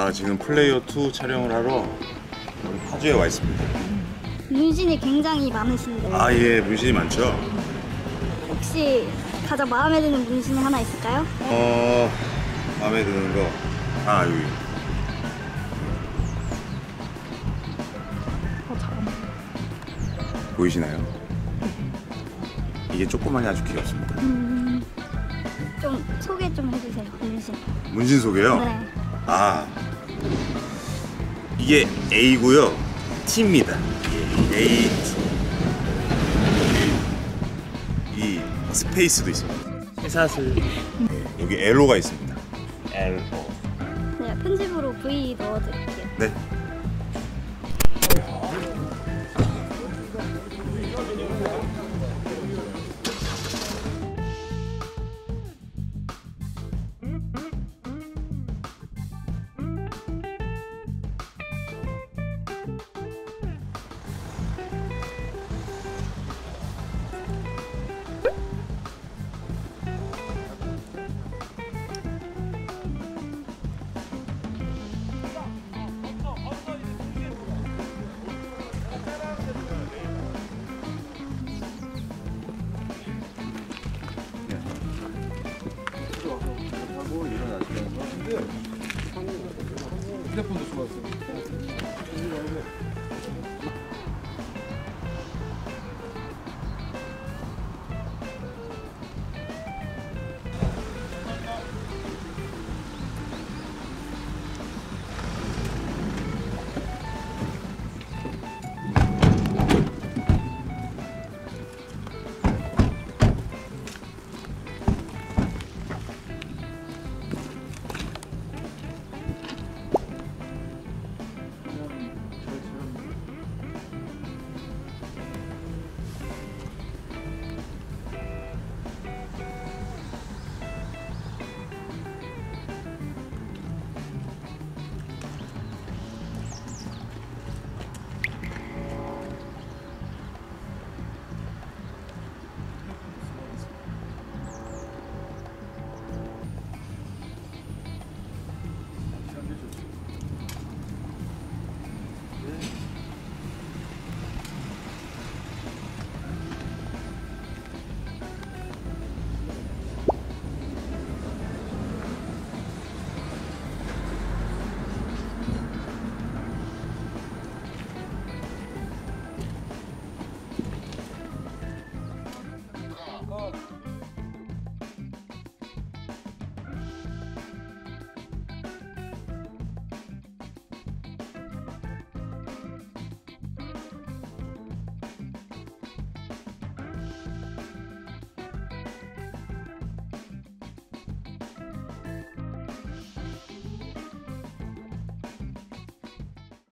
자, 지금 플레이어 2 촬영을 하러 여기 파주에 와 있습니다. 문신이 굉장히 많으신데 아, 예, 문신이 많죠? 혹시 가장 마음에 드는 문신이 하나 있을까요? 마음에 드는 거. 아, 여기. 잠깐만. 보이시나요? 이게 조그만이 아주 귀엽습니다. 좀 소개 좀 해주세요, 문신. 문신 소개요? 네. 아, 이게 A고요. T입니다. A, T. 이 스페이스도 있습니다. 해사슬. 여기 L로가 있습니다. L. 네, 편집으로 V 넣어드릴게요. 네. 휴대폰도 좋았어요.